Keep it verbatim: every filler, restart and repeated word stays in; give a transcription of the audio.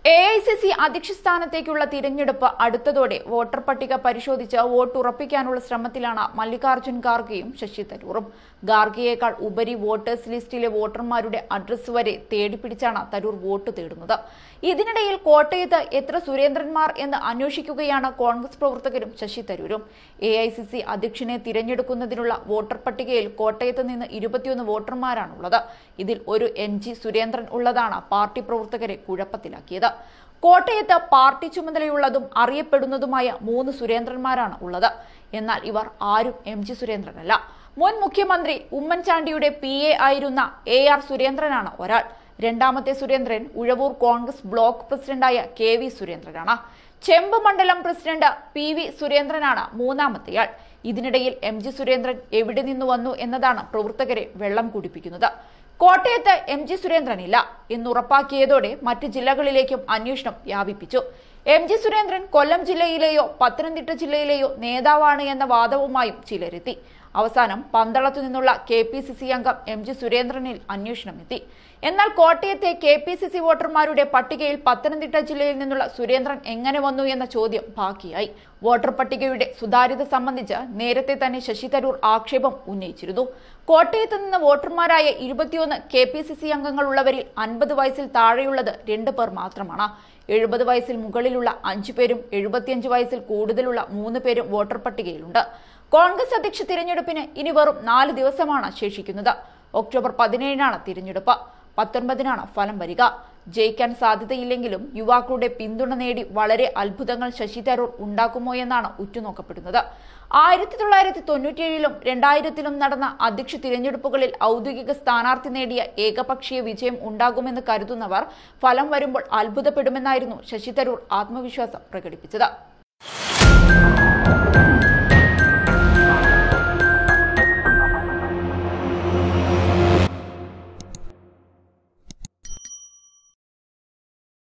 A I C C അധ്യക്ഷ സ്ഥാനത്തേക്കുള്ള തിരഞ്ഞെടുപ്പ് അടുത്തതോടെ voter പട്ടിക പരിശോധിച്ച് വോട്ട് ഉറപ്പിക്കാനുള്ള ശ്രമത്തിലാണ് മല്ലികാർജ്ജുൻ ഖാർഗെയും ശശി തരൂറും. ഖാർഗെയേക്കാൾ ഉപരി വോട്ടേഴ്സ് ലിസ്റ്റിലെ വോട്ടർമാരുടെ അഡ്രസ് വരെ തേടിപ്പിടിച്ചാണ് തരൂർ വോട്ട് തേടുന്നത്. ഇതിനിടയിൽ കോട്ടയത്ത് എത്ര സുരേന്ദ്രന്മാർ എന്ന് അന്വേഷിക്കുകയാണ് കോൺഗ്രസ് പ്രവർത്തകരും ശശി തരൂരും. എ ഐ സി സി അധ്യക്ഷനെ തിരഞ്ഞെടുക്കുന്നതിനുള്ള വോട്ടർ പട്ടികയിൽ കോട്ടയത്ത് നിന്ന് ഇരുപത്തിയൊന്ന് വോട്ടർമാരാണുള്ളത്. ഇതിൽ ഒരു എൻ ജി സുരേന്ദ്രൻ ഉള്ളതാണ് പാർട്ടി പ്രവർത്തകരെ കുഴപ്പത്തിലാക്കിയത്. കോട്ടയത്ത് പാർട്ടി ചുമതലയുള്ളതും അറിയപ്പെടുന്നതുമായ മൂന്ന് സുരേന്ദ്രന്മാരാണ് ഉള്ളത്. എന്നാൽ ഇവർ ആരും എം ജി സുരേന്ദ്രനല്ല. മുൻ മുഖ്യമന്ത്രി ഉമ്മൻചാണ്ടിയുടെ പി എ ആയിരുന്ന എ ആർ സുരേന്ദ്രനാണ് ഒരാൾ. രണ്ടാമത്തെ സുരേന്ദ്രൻ ഉഴവൂർ കോൺഗ്രസ് ബ്ലോക്ക് പ്രസിഡന്റായ കെ വി സുരേന്ദ്രനാണ്. ചെമ്പ് മണ്ഡലം പ്രസിഡന്റ് പി വി സുരേന്ദ്രനാണ് മൂന്നാമത്തെയാൾ. ഇതിനിടയിൽ എം ജി സുരേന്ദ്രൻ എവിടെ നിന്ന് വന്നു എന്നതാണ് പ്രവർത്തകരെ വെള്ളം കുടിപ്പിക്കുന്നത്. കോട്ടയത്ത് എം ജി സുരേന്ദ്രനില്ല എന്നുറപ്പാക്കിയതോടെ മറ്റ് ജില്ലകളിലേക്കും അന്വേഷണം വ്യാപിപ്പിച്ചു. എം ജി സുരേന്ദ്രൻ കൊല്ലം ജില്ലയിലെയോ പത്തനംതിട്ട ജില്ലയിലെയോ നേതാവാണ് എന്ന വാദവുമായും ചിലരെത്തി. അവസാനം പന്തളത്തു നിന്നുള്ള കെ പി സി സി അംഗം എം ജി സുരേന്ദ്രനിൽ അന്വേഷണം എത്തി. എന്നാൽ കോട്ടയത്തെ കെ പി സി സി വോട്ടർമാരുടെ പട്ടികയിൽ പത്തനംതിട്ട ജില്ലയിൽ നിന്നുള്ള സുരേന്ദ്രൻ എങ്ങനെ വന്നു എന്ന ചോദ്യം ബാക്കിയായി. വോട്ടർ പട്ടികയുടെ സുതാര്യത സംബന്ധിച്ച് നേരത്തെ തന്നെ ശശി തരൂർ ആക്ഷേപം ഉന്നയിച്ചിരുന്നു. കോട്ടയത്ത് നിന്ന് വോട്ടർമാരായ ഇരുപത്തിയൊന്ന് കെ പി സി സി അംഗങ്ങളുള്ളവരിൽ അൻപത് വയസ്സിൽ താഴെയുള്ളത് രണ്ട് പേർ മാത്രമാണ്. എഴുപത് വയസ്സിൽ മുകളിലുള്ള അഞ്ചു പേരും എഴുപത്തിയഞ്ച് വയസ്സിൽ കൂടുതലുള്ള മൂന്ന് പേരും വോട്ടർ പട്ടികയിലുണ്ട്. കോൺഗ്രസ് അധ്യക്ഷ തിരഞ്ഞെടുപ്പിന് ഇനി വെറും നാല് ദിവസമാണ് ശേഷിക്കുന്നത്. ഒക്ടോബർ പതിനേഴിനാണ് തിരഞ്ഞെടുപ്പ്. പത്തൊൻപതിനാണ് ഫലം വരിക. ജയിക്കാൻ സാധ്യതയില്ലെങ്കിലും യുവാക്കളുടെ പിന്തുണ നേടി വളരെ അത്ഭുതങ്ങൾ ശശി തരൂർ ഉണ്ടാക്കുമോ എന്നാണ് ഉറ്റുനോക്കപ്പെടുന്നത്. ആയിരത്തി തൊള്ളായിരത്തി തൊണ്ണൂറ്റിയേഴിലും രണ്ടായിരത്തിലും നടന്ന അധ്യക്ഷ തിരഞ്ഞെടുപ്പുകളിൽ ഔദ്യോഗിക സ്ഥാനാർത്ഥി നേടിയ ഏകപക്ഷീയ വിജയം ഉണ്ടാകുമെന്ന് കരുതുന്നവർ ഫലം വരുമ്പോൾ അത്ഭുതപ്പെടുമെന്നായിരുന്നു ശശി തരൂർ ആത്മവിശ്വാസം പ്രകടിപ്പിച്ചത്.